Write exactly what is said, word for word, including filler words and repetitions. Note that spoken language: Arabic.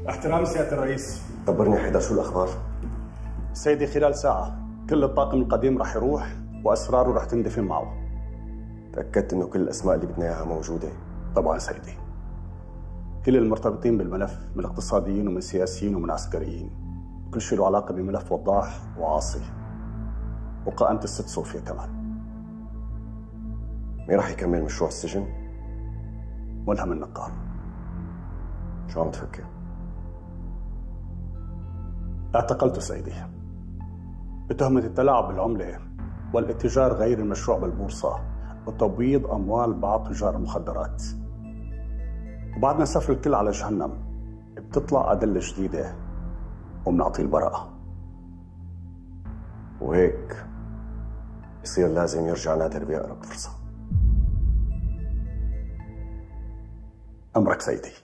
احترام سيادة الرئيس. خبرني حيدر شو الأخبار؟ سيدي خلال ساعة كل الطاقم القديم رح يروح وأسراره رح تندفن معه. تأكدت إنه كل الأسماء اللي بدنا إياها موجودة؟ طبعا سيدي. كل المرتبطين بالملف من اقتصاديين ومن سياسيين ومن عسكريين. كل شيء له علاقة بملف وضاح وعاصي. وقائمة الست صوفيا كمان. مين رح يكمل مشروع السجن؟ ملهم النقار. شو عم تفكر؟ اعتقلته سيدي بتهمة التلاعب بالعملة والاتجار غير المشروع بالبورصة وتبويض أموال بعض تجار المخدرات. وبعد ما نسافر الكل على جهنم بتطلع أدلة جديدة وبنعطيه البراءة. وهيك بصير لازم يرجع نادر بأقرب فرصة. أمرك سيدي.